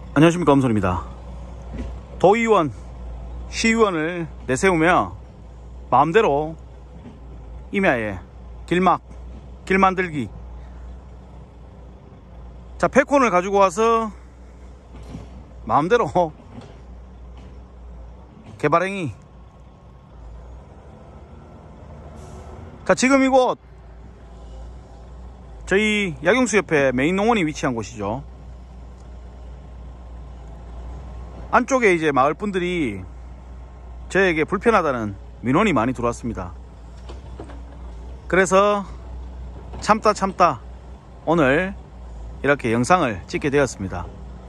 안녕하십니까, 엄선입니다. 도의원, 시의원을 내세우며 마음대로 임야에 길 만들기. 자, 패콘을 가지고 와서 마음대로 개발행위. 자, 지금 이곳 저희 야경수 옆에 메인 농원이 위치한 곳이죠. 안쪽에 이제 마을 분들이 저에게 불편하다는 민원이 많이 들어왔습니다. 그래서 참다 오늘 이렇게 영상을 찍게 되었습니다.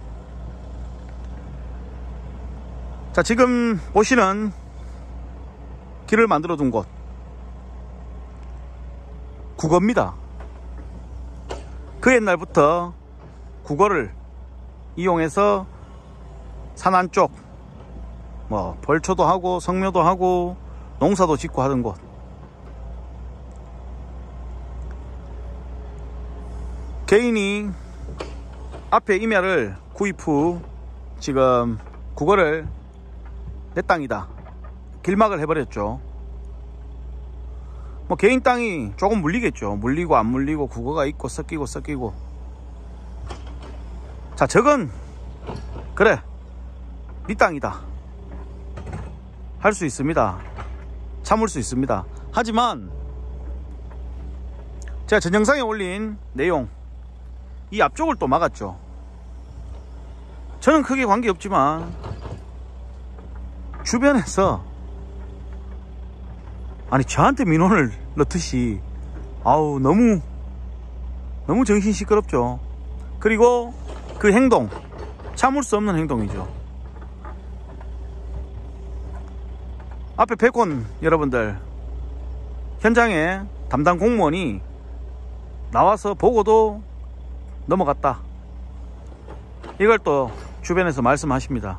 자, 지금 보시는 길을 만들어 둔 곳 국어입니다. 그 옛날부터 국어를 이용해서 산 안쪽 벌초도 하고 성묘도 하고 농사도 짓고 하던 곳. 개인이 앞에 임야를 구입 후 지금 국어를 내 땅이다 길막을 해버렸죠. 개인 땅이 조금 물리겠죠. 물리고 안 물리고 국어가 있고 섞이고. 자, 저건 그래 네 땅이다 할 수 있습니다. 참을 수 있습니다. 하지만 제가 전 영상에 올린 내용 이 앞쪽을 또 막았죠. 저는 크게 관계없지만 주변에서 아니 저한테 민원을 넣듯이 아우 너무 정신 시끄럽죠. 그리고 그 행동 참을 수 없는 행동이죠. 앞에 패콘 여러분들 현장에 담당 공무원이 나와서 보고도 넘어갔다 이걸 또 주변에서 말씀하십니다.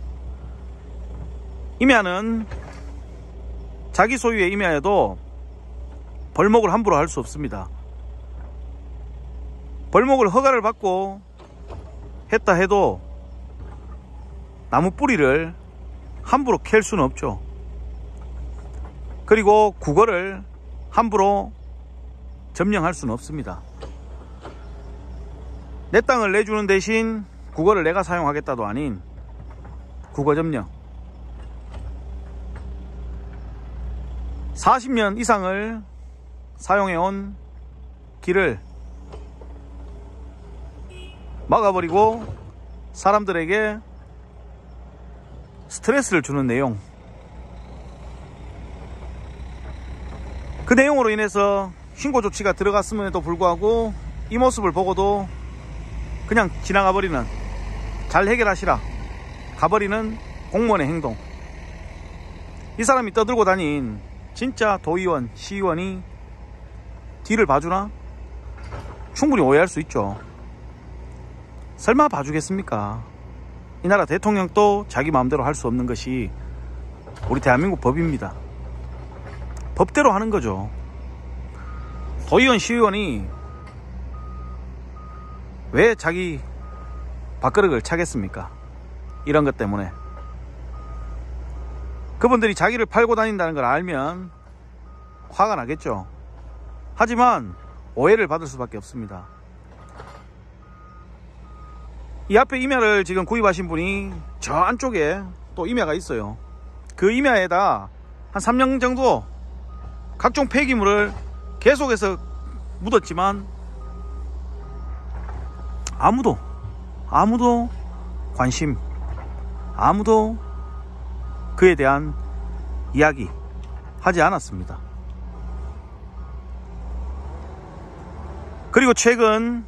임야는 자기 소유의 임야에도 벌목을 함부로 할 수 없습니다. 벌목을 허가를 받고 했다 해도 나무 뿌리를 함부로 캘 수는 없죠. 그리고 국어를 함부로 점령할 수는 없습니다. 내 땅을 내주는 대신 국어를 내가 사용하겠다도 아닌 국어 점령. 40년 이상을 사용해온 길을 막아버리고 사람들에게 스트레스를 주는 내용. 그 내용으로 인해서 신고 조치가 들어갔음에도 불구하고 이 모습을 보고도 그냥 지나가 버리는, 잘 해결하시라 가버리는 공무원의 행동. 이 사람이 떠들고 다닌 진짜 도의원, 시의원이 뒤를 봐주나? 충분히 오해할 수 있죠. 설마 봐주겠습니까? 이 나라 대통령도 자기 마음대로 할 수 없는 것이 우리 대한민국 법입니다. 법대로 하는 거죠. 도의원, 시의원이 왜 자기 밥그릇을 차겠습니까? 이런 것 때문에. 그분들이 자기를 팔고 다닌다는 걸 알면 화가 나겠죠. 하지만 오해를 받을 수밖에 없습니다. 이 앞에 임야를 지금 구입하신 분이 저 안쪽에 또 임야가 있어요. 그 임야에다 한 3년 정도 각종 폐기물을 계속해서 묻었지만 아무도 관심, 아무도 그에 대한 이야기 하지 않았습니다. 그리고 최근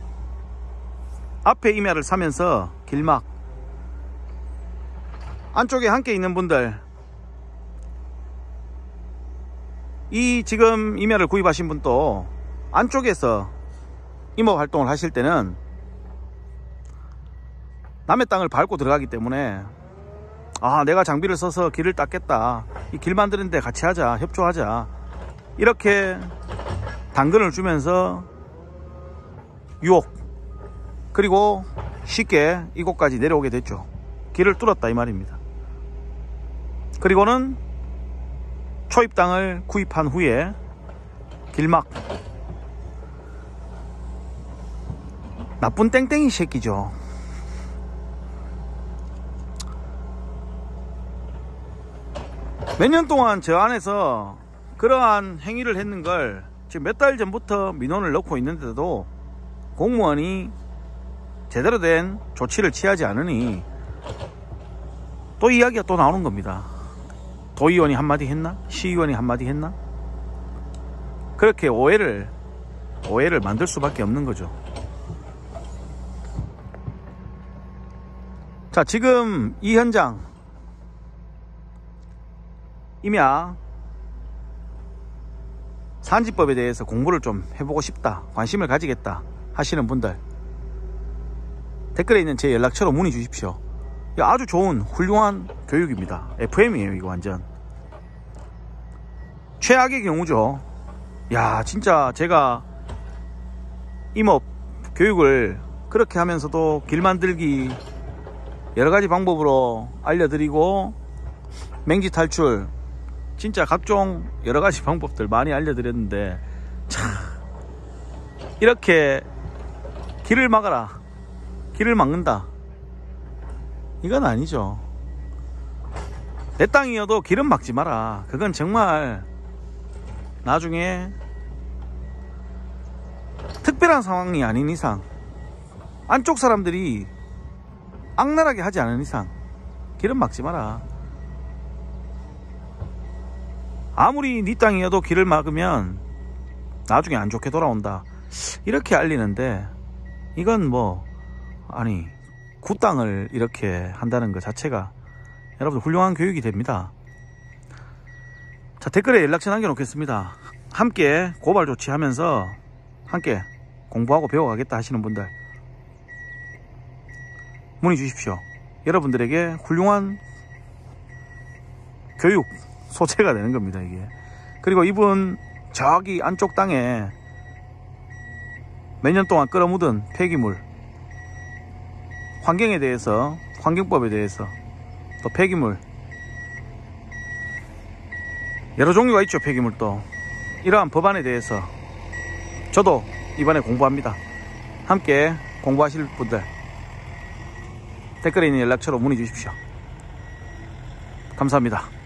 앞에 임야를 사면서 길막 안쪽에 함께 있는 분들, 이 지금 임야를 구입하신 분도 안쪽에서 임업 활동을 하실 때는 남의 땅을 밟고 들어가기 때문에 내가 장비를 써서 길을 닦겠다, 이 길 만드는데 같이 하자, 협조하자, 이렇게 당근을 주면서 유혹, 그리고 쉽게 이곳까지 내려오게 됐죠. 길을 뚫었다 이 말입니다. 그리고는 초입당을 구입한 후에 길막, 나쁜 땡땡이 새끼죠. 몇 년 동안 저 안에서 그러한 행위를 했는 걸 지금 몇 달 전부터 민원을 넣고 있는데도 공무원이 제대로 된 조치를 취하지 않으니 또 이야기가 또 나오는 겁니다. 도의원이 한마디 했나? 시의원이 한마디 했나? 그렇게 오해를 만들 수밖에 없는 거죠. 자, 지금 이 현장 임야 산지법에 대해서 공부를 좀 해보고 싶다, 관심을 가지겠다 하시는 분들 댓글에 있는 제 연락처로 문의 주십시오. 아주 좋은 훌륭한 교육입니다. FM이에요. 이거 완전 최악의 경우죠. 야, 진짜 제가 임업 교육을 그렇게 하면서도 길 만들기 여러가지 방법으로 알려드리고 맹지 탈출 진짜 각종 여러가지 방법들 많이 알려드렸는데 참 이렇게 길을 막아라, 길을 막는다, 이건 아니죠. 내 땅이어도 길은 막지 마라. 그건 정말 나중에 특별한 상황이 아닌 이상, 안쪽 사람들이 악랄하게 하지 않은 이상 길은 막지 마라. 아무리 네 땅이어도 길을 막으면 나중에 안 좋게 돌아온다, 이렇게 알리는데 이건 뭐 아니 구 땅을 이렇게 한다는 것 자체가 여러분 훌륭한 교육이 됩니다. 자, 댓글에 연락처 남겨놓겠습니다. 함께 고발 조치하면서 함께 공부하고 배워가겠다 하시는 분들 문의 주십시오. 여러분들에게 훌륭한 교육 소재가 되는 겁니다, 이게. 그리고 이분 저기 안쪽 땅에 몇 년 동안 끌어묻은 폐기물, 환경에 대해서, 환경법에 대해서, 또 폐기물 여러 종류가 있죠. 폐기물도 이러한 법안에 대해서 저도 이번에 공부합니다. 함께 공부하실 분들 댓글에 있는 연락처로 문의 주십시오. 감사합니다.